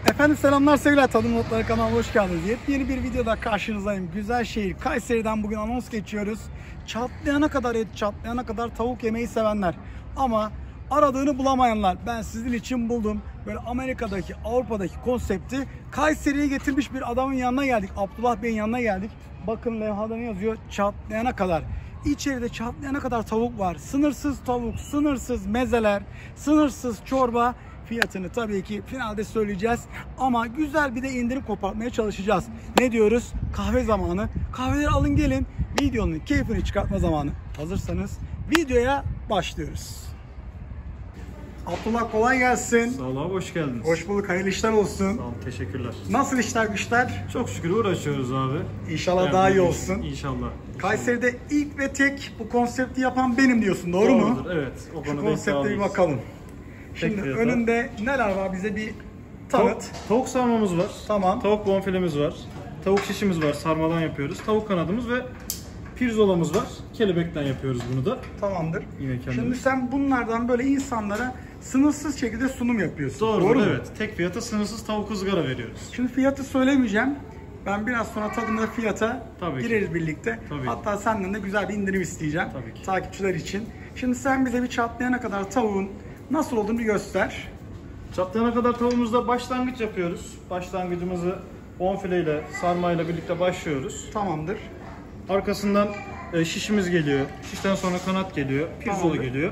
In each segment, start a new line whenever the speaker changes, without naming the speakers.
Efendim selamlar sevgiler, Tadım Notları kanalına hoş geldiniz. Yepyeni bir videoda karşınızdayım. Güzel şehir Kayseri'den bugün anons geçiyoruz. Çatlayana kadar et, çatlayana kadar tavuk yemeyi sevenler ama aradığını bulamayanlar, ben sizin için buldum. Böyle Amerika'daki, Avrupa'daki konsepti Kayseri'ye getirmiş bir adamın yanına geldik. Abdullah Bey'in yanına geldik. Bakın levhada ne yazıyor? Çatlayana kadar. İçeride çatlayana kadar tavuk var. Sınırsız tavuk, sınırsız mezeler, sınırsız çorba. Fiyatını tabii ki finalde söyleyeceğiz ama güzel bir de indirim kopartmaya çalışacağız. Ne diyoruz? Kahve zamanı. Kahveleri alın gelin. Videonun keyfini çıkartma zamanı. Hazırsanız videoya başlıyoruz. Abdullah kolay gelsin.
Sağ ol abi, hoş geldiniz.
Hoş bulduk. Hayırlı işler olsun.
Sağ ol, teşekkürler.
Nasıl işler güçler?
Çok şükür uğraşıyoruz abi.
İnşallah daha iyi olsun.
İnşallah.
Kayseri'de ilk ve tek bu konsepti yapan benim diyorsun. Doğru mu?
Doğrudur, evet. O
Şu
konuda
konsepte bir
iddialıyız.
bakalım. Şimdi
fiyata.
önünde neler var, bize bir tanıt.
Tavuk sarmamız var.
Tamam.
Tavuk bonfilemiz var. Tavuk şişimiz var, sarmadan yapıyoruz. Tavuk kanadımız ve pirzolamız var. Kelebekten yapıyoruz bunu da.
Tamamdır.
Yine kendimiz.
Şimdi sen bunlardan böyle insanlara sınırsız şekilde sunum yapıyorsun.
Doğru
mu?
evet. Tek fiyata sınırsız tavuk ızgara veriyoruz.
Şimdi fiyatı söylemeyeceğim. Ben biraz sonra tadımda fiyata
Tabii ki.
gireriz birlikte.
Tabii.
Hatta senden de güzel bir indirim isteyeceğim.
Tabii ki.
Takipçiler için. Şimdi sen bize bir çatlayana kadar tavuğun nasıl olduğunu bir göster.
Çatlayana kadar tavuğumuzda başlangıç yapıyoruz. Başlangıcımızı bonfileyle, sarmayla birlikte başlıyoruz.
Tamamdır.
Arkasından şişimiz geliyor. Şişten sonra kanat geliyor. Pirzola
Tamamdır.
geliyor.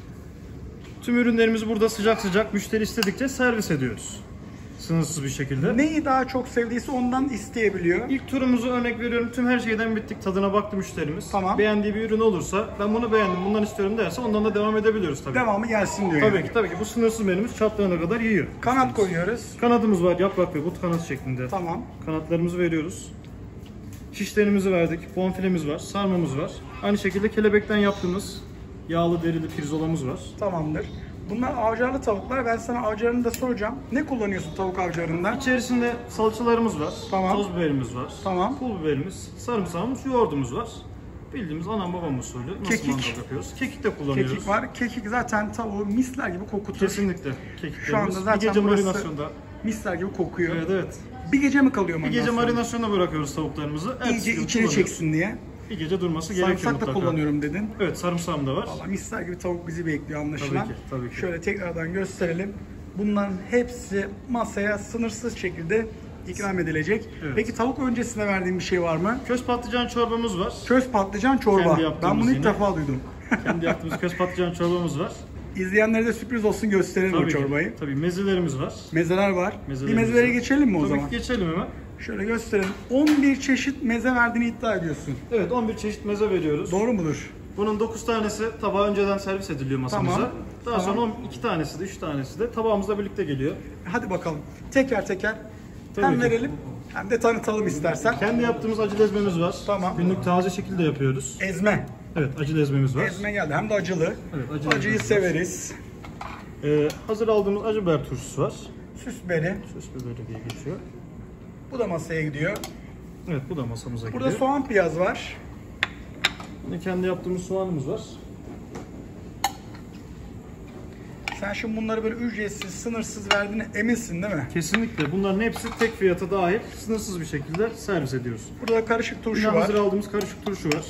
Tüm ürünlerimizi burada sıcak sıcak müşteri istedikçe servis ediyoruz. Sınırsız bir şekilde.
Neyi daha çok sevdiyse ondan isteyebiliyor.
İlk turumuzu örnek veriyorum. Tüm her şeyden bittik. Tadına baktı müşterimiz.
Tamam.
Beğendiği bir ürün olursa ben bunu beğendim, bundan istiyorum derse ondan da devam edebiliyoruz tabii.
Devamı gelsin diyor.
Tabii
yani.
ki tabii ki bu sınırsız menümüz çatlayana kadar yiyor.
Kanat koyuyoruz.
Kanadımız var, yaprak ve but kanat şeklinde.
Tamam.
Kanatlarımızı veriyoruz. Şişlerimizi verdik. Bonfilemiz var, sarmamız var. Aynı şekilde kelebekten yaptığımız yağlı derili pirzolamız var.
Tamamdır. Bunlar avcarlı tavuklar. Ben sana avcarını da soracağım. Ne kullanıyorsun tavuk avcarından?
İçerisinde salçalarımız var,
Tamam.
toz biberimiz var,
Tamam.
pul biberimiz, sarımsağımız, yoğurdumuz var. Bildiğimiz anam babam usulü nasıl
Kekik.
mangal yapıyoruz. Kekik de kullanıyoruz.
Kekik var. Kekik zaten tavuğu misler gibi kokutur.
Kesinlikle. Kekiklerimiz.
Şu anda zaten
bir gece
burası
marinasyonda.
misler gibi kokuyor.
Evet evet.
Bir gece mi kalıyor
Bir
marinasyonda?
gece marinasyona bırakıyoruz tavuklarımızı.
İyice içine
kullanıyoruz.
çeksin diye.
Bir gece durması gerekiyor
Sarımsak da
mutlaka.
kullanıyorum dedin.
Evet, sarımsağım da var.
Valla misler gibi tavuk bizi bekliyor anlaşılan.
Tabii ki, tabii ki.
Şöyle tekrardan gösterelim. Bunların hepsi masaya sınırsız şekilde ikram edilecek.
Evet.
Peki tavuk öncesinde verdiğin bir şey var mı?
Köz patlıcan çorbamız var.
Köz patlıcan çorba.
Kendi
Ben
yaptığımız
bunu ilk
yine.
defa duydum.
Kendi yaptığımız köz patlıcan çorbamız var.
İzleyenlere de sürpriz olsun, gösterelim o
Tabii
çorbayı.
ki. Tabii mezelerimiz var.
Mezeler var.
Mezelerimiz
Bir mezelere
var.
geçelim mi o
Tabii
zaman?
ki geçelim hemen.
Şöyle gösterelim. 11 çeşit meze verdiğini iddia ediyorsun.
Evet, 11 çeşit meze veriyoruz.
Doğru mudur?
Bunun 9 tanesi tabağa önceden servis ediliyor masamıza.
Tamam.
Daha
Tamam.
sonra 2 tanesi de 3 tanesi de tabağımızla birlikte geliyor.
Hadi bakalım. Teker teker
Tabii
hem
ki.
verelim hem de tanıtalım istersen.
Kendi yaptığımız acı ezmemiz var.
Tamam.
Günlük taze şekilde yapıyoruz.
Ezme.
Evet, acı ezmemiz var.
Ezme geldi. Hem de acılı.
Evet,
Acıyı
ezmemiz var.
severiz.
Hazır aldığımız acı biber turşusu var.
Süs biberi.
Süs biberi diye geçiyor.
Bu da masaya gidiyor.
Evet, bu da masamıza
Burada
gidiyor.
soğan piyaz var.
Yine kendi yaptığımız soğanımız var.
Sen şimdi bunları böyle ücretsiz, sınırsız verdiğine eminsin değil mi?
Kesinlikle. Bunların hepsi tek fiyata dahil sınırsız bir şekilde servis ediyoruz.
Burada da karışık turşu
Yine
var.
hazır aldığımız karışık turşu var.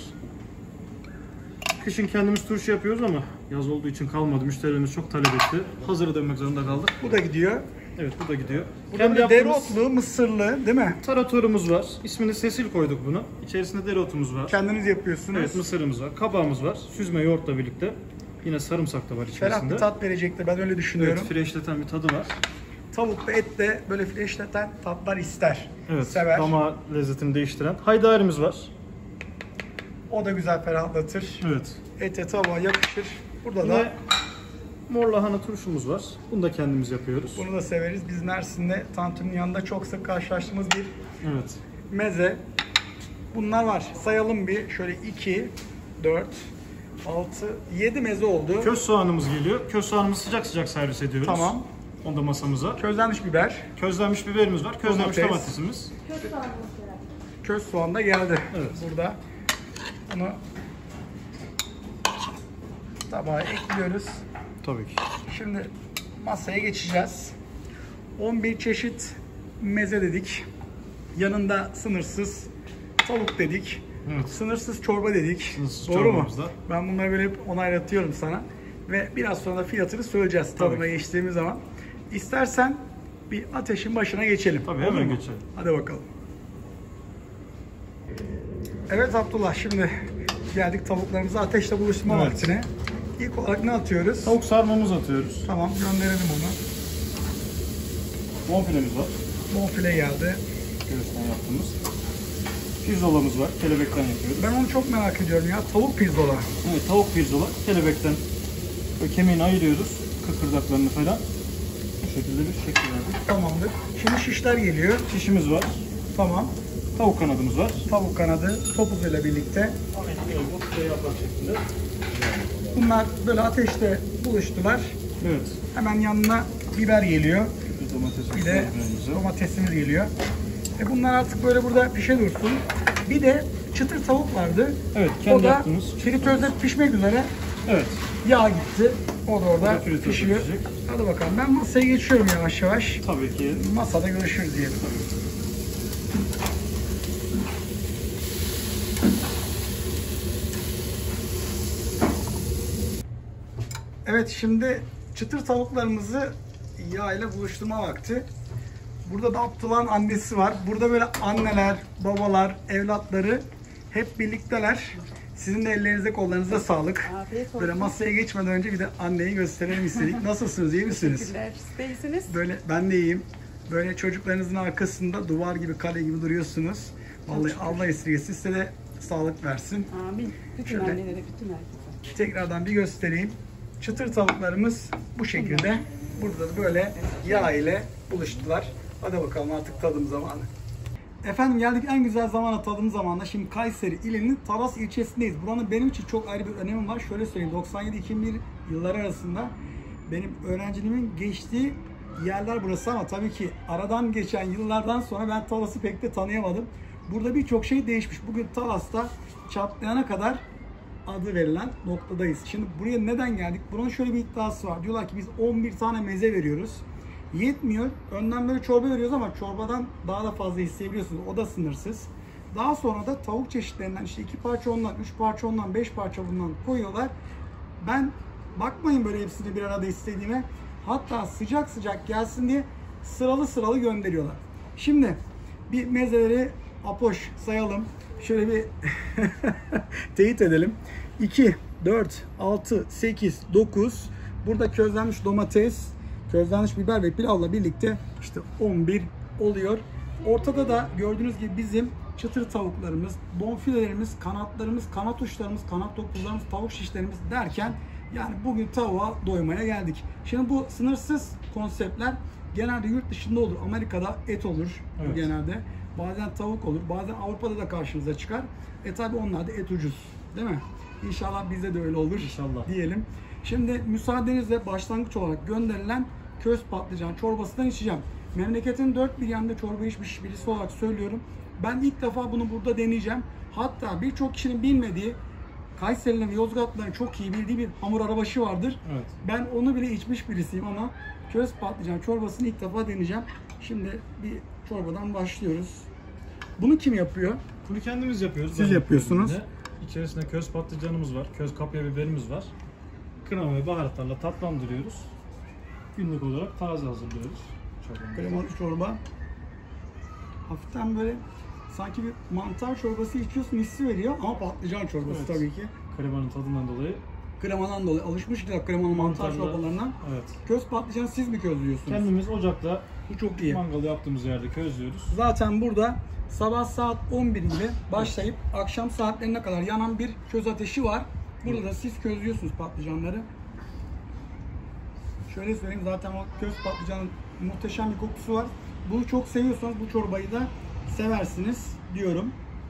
Kışın kendimiz turşu yapıyoruz ama yaz olduğu için kalmadı. Müşterilerimiz çok talep etti. Hazırı dönmek zorunda kaldık.
Bu da gidiyor.
Evet, bu da gidiyor.
Burada bir de dereotlu, mısırlı değil mi?
taratorumuz var. İsmini Sesil koyduk bunu. İçerisinde dereotumuz var.
Kendiniz yapıyorsunuz.
Evet, mısırımız var. Kabağımız var. Süzme yoğurtla birlikte. Yine sarımsak da var
Ferah
içerisinde.
bir tat verecektir. Ben öyle düşünüyorum.
Evet, freşleten bir tadı var.
Tavuk ve et de böyle freşleten tatlar ister.
Evet,
Sever.
dama lezzetini değiştiren. Haydarimiz var.
O da güzel ferahlatır.
Evet.
Ete, tavuğa yakışır. Burada da
Yine mor lahana turşumuz var. Bunu da kendimiz yapıyoruz.
bunu da severiz. Biz Mersin'de tantuninin yanında çok sık karşılaştığımız bir
Evet.
meze. Bunlar var. Sayalım bir. Şöyle 2, 4, 6, 7 meze oldu.
Köz soğanımız geliyor. Köz soğanımızı sıcak sıcak servis ediyoruz.
Tamam.
Onu da masamıza.
Közlenmiş biber.
Közlenmiş biberimiz var. Közlenmiş
Domates.
domatesimiz.
Köz soğan da geldi.
Evet.
Burada. Bunu tabağa ekliyoruz.
Tabii ki.
Şimdi masaya geçeceğiz. 11 çeşit meze dedik. Yanında sınırsız tavuk dedik.
Evet.
Sınırsız çorba dedik.
Sınırsız
Doğru mu?
çorbamız da.
Ben bunları böyle hep onaylatıyorum sana. Ve biraz sonra da fiyatını söyleyeceğiz tadıma geçtiğimiz zaman. İstersen bir ateşin başına geçelim.
Tabii,
Olur
hemen
mu?
geçelim.
Hadi bakalım. Evet Abdullah, şimdi geldik tavuklarımızı ateşle buluşturma
Evet.
vaktine. İlk olarak ne atıyoruz?
Tavuk sarmamızı atıyoruz.
Tamam, gönderelim onu.
Bonfilemiz var.
Bonfile geldi.
Göğüsten yaptığımız. Pirzolamız var. Kelebekten yapıyoruz.
Ben onu çok merak ediyorum ya. Tavuk pirzola.
Evet, tavuk pirzola. Kelebekten böyle kemiğini ayırıyoruz. Kıkırdaklarını falan. Bu şekilde bir şekil verdik.
Tamamdır. Şimdi şişler geliyor.
Şişimiz var.
Tamam.
Tavuk kanadımız var.
Tavuk kanadı topuzuyla birlikte.
Bu yaprak şeklinde.
Bunlar böyle ateşte buluştular.
Evet.
Hemen yanına biber geliyor.
Bir domatesimiz
Bir de
var önümüze.
domatesimiz geliyor. Bunlar artık böyle burada pişe dursun. Bir de çıtır tavuk vardı.
Evet,
O
kendi
da
yaptığımız.
fritözde pişmek üzere.
Evet.
Yağ gitti. O da orada
fritözde
pişiyor.
pişecek.
Hadi bakalım. Ben masaya geçiyorum yavaş yavaş.
Tabii ki.
Masada görüşürüz diyelim. Evet, şimdi çıtır tavuklarımızı yağ ile buluşturma vakti. Burada da Abdullah'ın annesi var. Burada böyle anneler, babalar, evlatları hep birlikteler. Sizin de ellerinize kollarınıza sağlık.
Afiyet olsun.
Böyle masaya geçmeden önce bir de anneyi gösterelim istedik. Nasılsınız, iyi misiniz?
Teşekkürler. Siz de iyisiniz.
Böyle ben de iyiyim. Böyle çocuklarınızın arkasında duvar gibi, kale gibi duruyorsunuz. Vallahi Allah esirgesin, size de sağlık versin.
Amin. Bütün
Şöyle.
annelere, bütün herkese.
Tekrardan bir göstereyim. Çıtır tavuklarımız bu şekilde. Burada da böyle yağ ile buluştular. Hadi bakalım artık tadım zamanı. Efendim, geldik en güzel zamana, tadım zamanına. Şimdi Kayseri ilinin Talas ilçesindeyiz. Buranın benim için çok ayrı bir önemi var. Şöyle söyleyeyim, 97-2001 yılları arasında benim öğrenciliğimin geçtiği yerler burası, ama tabii ki aradan geçen yıllardan sonra ben Talas'ı pek de tanıyamadım. Burada birçok şey değişmiş. Bugün Talas'ta çatlayana kadar adı verilen noktadayız. Şimdi buraya neden geldik? Buranın şöyle bir iddiası var. Diyorlar ki biz 11 tane meze veriyoruz. Yetmiyor. Önden böyle çorba veriyoruz ama çorbadan daha da fazla isteyebiliyorsunuz. O da sınırsız. Daha sonra da tavuk çeşitlerinden işte 2 parça ondan, 3 parça ondan, 5 parça bundan koyuyorlar. Ben bakmayın böyle hepsini bir arada istediğime. Hatta sıcak sıcak gelsin diye sıralı sıralı gönderiyorlar. Şimdi bir mezeleri apoş sayalım. Şöyle bir teyit edelim. 2, 4, 6, 8, 9. Burada közlenmiş domates, közlenmiş biber ve pilavla birlikte işte 11 oluyor. Ortada da gördüğünüz gibi bizim çıtır tavuklarımız, bonfilelerimiz, kanatlarımız, kanat uçlarımız, kanat topuzlarımız, tavuk şişlerimiz derken yani bugün tavuğa doymaya geldik. Şimdi bu sınırsız konseptler genelde yurt dışında olur. Amerika'da et olur
Evet.
genelde. Bazen tavuk olur. Bazen Avrupa'da da karşınıza çıkar. Tabi onlar da et ucuz. Değil mi? İnşallah bizde de öyle olur.
İnşallah.
Diyelim. Şimdi müsaadenizle başlangıç olarak gönderilen köz patlıcan çorbasından içeceğim. Memleketin dört bir yanında çorba içmiş birisi olarak söylüyorum. Ben ilk defa bunu burada deneyeceğim. Hatta birçok kişinin bilmediği, Kayseri'nin ve Yozgatlıların çok iyi bildiği bir hamur arabaşı vardır.
Evet.
Ben onu bile içmiş birisiyim ama köz patlıcan çorbasını ilk defa deneyeceğim. Şimdi bir çorbadan başlıyoruz. Bunu kim yapıyor?
Bunu kendimiz yapıyoruz.
Siz
Ben
yapıyorsunuz.
yapıyorum yine. İçerisinde köz patlıcanımız var. Köz kapya biberimiz var. Krema ve baharatlarla tatlandırıyoruz. Günlük olarak taze hazırlıyoruz. çorbamızı.
Kremalı çorba. Hafiften böyle sanki bir mantar çorbası içiyorsun hissi veriyor ama patlıcan çorbası
Evet.
tabii ki.
Kremanın tadından dolayı.
Kremadan dolayı alışmıştık kremalı mantar
Mantarla-
çorbalarına.
Evet.
Köz patlıcanı siz mi közlüyorsunuz?
Kendimiz ocakta
Bu çok iyi.
mangal yaptığımız yerde közlüyoruz.
Zaten burada sabah saat 11 gibi başlayıp akşam saatlerine kadar yanan bir köz ateşi var. Burada da siz közlüyorsunuz patlıcanları. Şöyle söyleyeyim, zaten o köz patlıcanın muhteşem bir kokusu var. Bunu çok seviyorsanız bu çorbayı da seversiniz diyorum.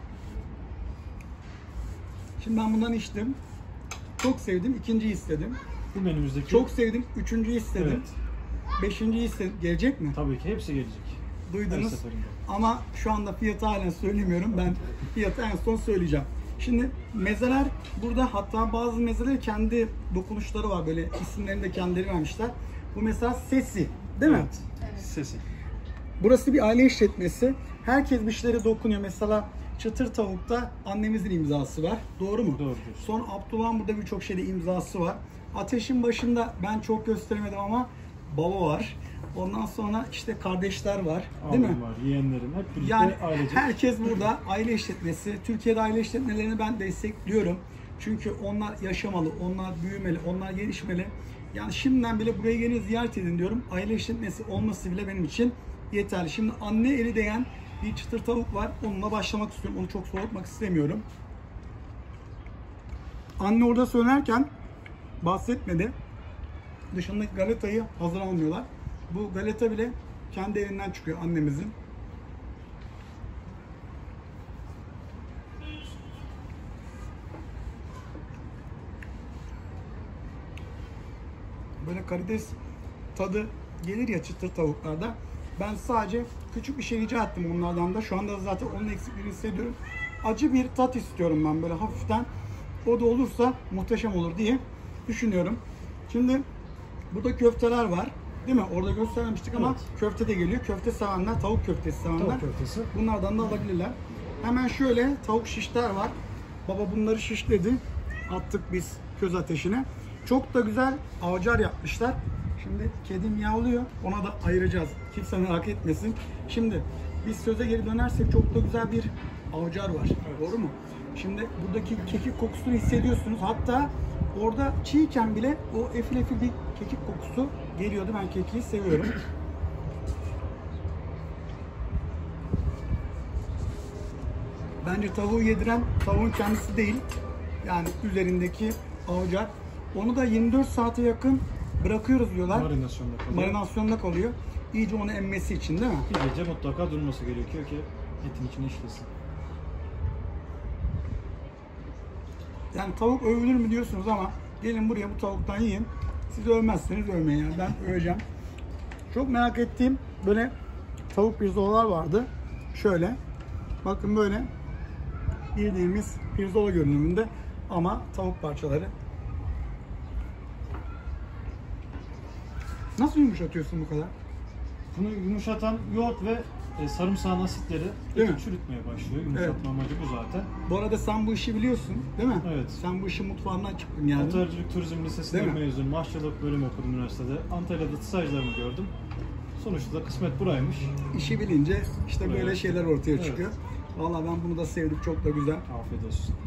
Şimdi ben bundan içtim. Çok sevdim. İkinciyi istedim.
Bu menümüzdeki
Çok sevdim. Üçüncüyü istedim.
Evet.
Beşinciyi istedim. Gelecek mi?
Tabii ki hepsi gelecek. Her
Duydunuz.
seferinde.
Ama şu anda fiyatı halen söylemiyorum. Ben fiyatı en son söyleyeceğim. Şimdi mezeler burada, hatta bazı mezeler kendi dokunuşları var. Böyle isimlerini de kendileri vermişler. Bu mesela sesi. Değil mi?
Evet. Sesi.
Burası bir aile işletmesi. Herkes bir şeylere dokunuyor. Mesela çıtır tavukta annemizin imzası var. Doğru mu?
Doğrudur.
Sonra Abdullah'ın burada birçok şeyde imzası var. Ateşin başında ben çok gösteremedim ama baba var. Ondan sonra işte kardeşler var. Değil mi?
Abim var, yeğenlerim. Hep birlikte
Yani
ailecek.
herkes burada aile işletmesi. Türkiye'de aile işletmelerini ben destekliyorum. Çünkü onlar yaşamalı, onlar büyümeli, onlar gelişmeli. Yani şimdiden bile buraya gelin ziyaret edin diyorum. Aile işletmesi olması bile benim için yeterli. Şimdi anne eli değen bir çıtır tavuk var. Onunla başlamak istiyorum. Onu çok soğutmak istemiyorum. Anne orada söylerken bahsetmedi. Dışındaki galetayı hazır almıyorlar. Bu galeta bile kendi elinden çıkıyor annemizin. Böyle karides tadı gelir ya çıtır tavuklarda. Ben sadece küçük bir şey rica ettim onlardan da. Şu anda zaten onun eksikliğini hissediyorum. Acı bir tat istiyorum ben böyle hafiften. O da olursa muhteşem olur diye düşünüyorum. Şimdi burada köfteler var. Değil mi? Orada göstermemiştik ama
Evet.
köfte de geliyor. Köfte sevenler, tavuk köftesi sevenler.
Tavuk köftesi.
Bunlardan da alabilirler. Hemen şöyle tavuk şişler var. Baba bunları şişledi. Attık biz köz ateşine. Çok da güzel avcar yapmışlar. Şimdi kedim yavlıyor. Ona da ayıracağız. Kimse merak etmesin. Şimdi biz söze geri dönersek çok da güzel bir avcar var. Doğru mu? Şimdi buradaki kekik kokusunu hissediyorsunuz. Hatta orada çiğken bile o efil efil bir kekik kokusu geliyordu. Ben kekiği seviyorum. Bence tavuğu yediren tavuğun kendisi değil. Yani üzerindeki avcar. Onu da 24 saate yakın bırakıyoruz diyorlar.
Marinasyonda kalıyor.
Marinasyonda kalıyor. İyice onu emmesi için değil mi?
Bir gece mutlaka durması gerekiyor ki etin içine işlesin.
Yani tavuk övülür mü diyorsunuz ama gelin buraya bu tavuktan yiyin. Siz övmezseniz övmeyin yani. Ben öveceğim. Çok merak ettiğim böyle tavuk pirzolalar vardı. Şöyle. Bakın böyle bildiğimiz pirzola görünümünde ama tavuk parçaları. Nasıl yumuşatıyorsun bu kadar?
Bunu yumuşatan yoğurt ve sarımsağın asitleri
Değil mi?
eti çürütmeye başlıyor. Yumuşatma amacı bu zaten.
Bu arada sen bu işi biliyorsun değil mi?
Evet.
Sen bu işin mutfağından çıktın yani.
Otelcilik Turizm Lisesi'nden
Değil mi?
mezun. Aşçılık bölümü okudum üniversitede. Antalya'da stajlarımı gördüm. Sonuçta da kısmet buraymış.
İşi bilince işte böyle
Evet.
şeyler ortaya
Evet.
çıkıyor. Vallahi ben bunu da sevdim. Çok da güzel.
Afiyet olsun.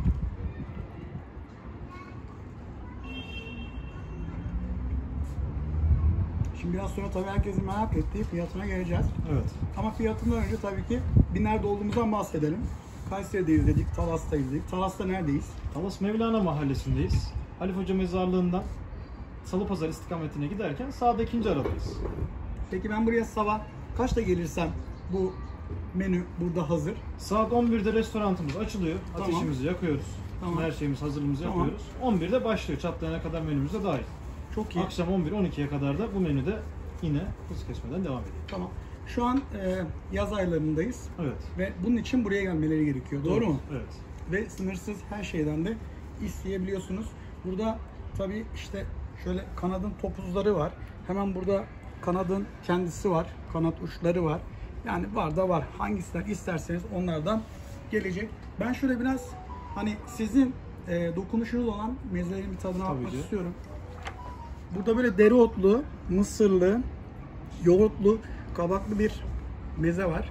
Şimdi biraz sonra tabii herkesin merak ettiği fiyatına geleceğiz.
Evet.
Ama fiyatından önce tabii ki bir nerede olduğumuzdan bahsedelim. Kayseri'deyiz dedik, Talas'tayız dedik. Talas'ta neredeyiz?
Talas Mevlana Mahallesi'ndeyiz. Halif Hoca Mezarlığı'ndan Salıpazarı istikametine giderken sağda ikinci aradayız.
Peki ben buraya sabah kaçta gelirsem bu menü burada hazır.
Saat 11'de restoranımız açılıyor.
Tamam.
Ateşimizi yakıyoruz.
Tamam.
Her şeyimiz hazırlığımızı
Tamam.
yapıyoruz. 11'de başlıyor. Çatlayana kadar menümüz de dahil.
Çok iyi.
Akşam 11-12'ye kadar da bu menüde yine hız kesmeden devam ediyor.
Tamam. Şu an yaz aylarındayız
Evet.
ve bunun için buraya gelmeleri gerekiyor. Doğru mu?
Evet.
Ve sınırsız her şeyden de isteyebiliyorsunuz. Burada tabii işte şöyle kanadın topuzları var. Hemen burada kanadın kendisi var. Kanat uçları var. Yani var da var. Hangisinden isterseniz onlardan gelecek. Ben şöyle biraz hani sizin dokunuşunuz olan mezelerin bir tadına
Tabii
bakmak
ki.
istiyorum. Burada böyle dereotlu, mısırlı, yoğurtlu, kabaklı bir meze var.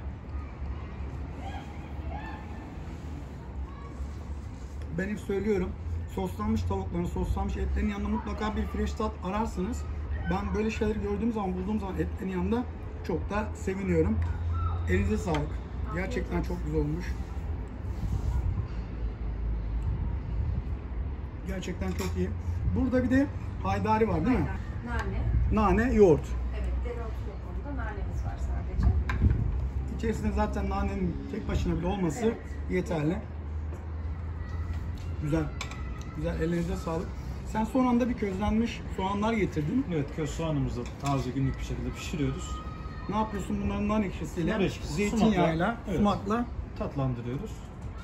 Ben hep söylüyorum, soslanmış tavukların, soslanmış etlerin yanında mutlaka bir fresh tat ararsınız. Ben böyle şeyleri gördüğüm zaman, bulduğum zaman etlerin yanında çok da seviniyorum. Elinize sağlık. Gerçekten çok güzel olmuş. Gerçekten çok iyi. Burada bir de haydari var değil mi?
Nane.
Nane, yoğurt.
Evet, dereotu yok onda. Nanemiz var sadece.
İçerisinde zaten nanenin tek başına bile olması
Evet.
yeterli. Güzel. Güzel. Ellerinize sağlık. Sen son anda bir közlenmiş soğanlar getirdin.
Evet, köz soğanımızı taze günlük bir şekilde pişiriyoruz.
Ne yapıyorsun bunların nar ekşisiyle?
Nar ekşisi,
Zeytinyağıyla,
sumakla, evet.
sumakla.
Tatlandırıyoruz.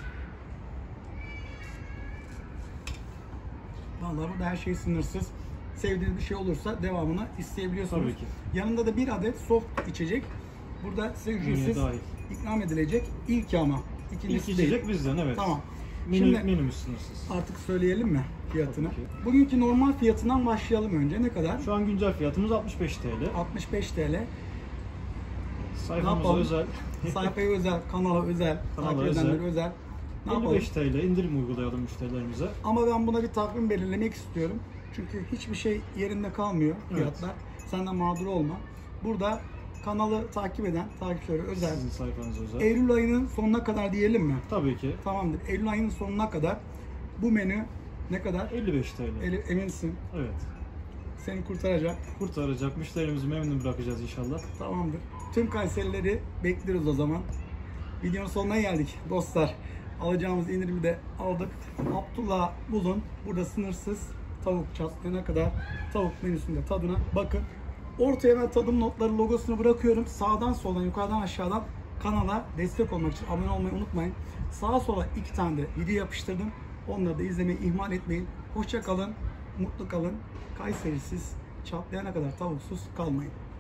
Vallahi burada her şey sınırsız. sevdiğiniz bir şey olursa devamını isteyebiliyorsunuz.
Tabii ki.
Yanında da bir adet soft içecek. Burada size ücretsiz
dahil.
ikram edilecek. İlki ama. İkincisi
İlk
değil.
içecek bizden, evet.
Tamam.
Menümüz sınırsız.
Artık söyleyelim mi fiyatını?
Tabii ki.
Bugünkü normal fiyatından başlayalım önce. Ne kadar?
Şu an güncel fiyatımız 65 TL.
65 TL.
Sayfamıza
yapalım?
özel.
Sayfaya özel, kanala özel,
Kanala
takip
özel.
edenlere özel. Ne yapalım?
55 TL indirim uygulayalım müşterilerimize.
Ama ben buna bir takvim belirlemek istiyorum. Çünkü hiçbir şey yerinde kalmıyor fiyatlar. Senden mağdur olma. Burada kanalı takip eden takipçilere özel.
Sizin sayfanız özel.
Eylül ayının sonuna kadar diyelim mi?
Tabii ki.
Tamamdır. Eylül ayının sonuna kadar bu menü ne kadar?
55 TL.
Eminsin.
Evet.
Seni kurtaracak.
Kurtaracak. Müşterimizi memnun bırakacağız inşallah.
Tamamdır. Tüm Kayserileri bekliyoruz o zaman. Videonun sonuna geldik dostlar. Alacağımız indirimi de aldık. Abdullah bulun. Burada sınırsız tavuk çatlayana kadar tavuk menüsünde tadına bakın. Ortaya ben tadım notları logosunu bırakıyorum. Sağdan soldan yukarıdan aşağıdan kanala destek olmak için abone olmayı unutmayın. Sağa sola 2 tane de video yapıştırdım. Onları da izlemeyi ihmal etmeyin. Hoşça kalın, mutlu kalın. Kayserisiz, çatlayana kadar tavuksuz kalmayın.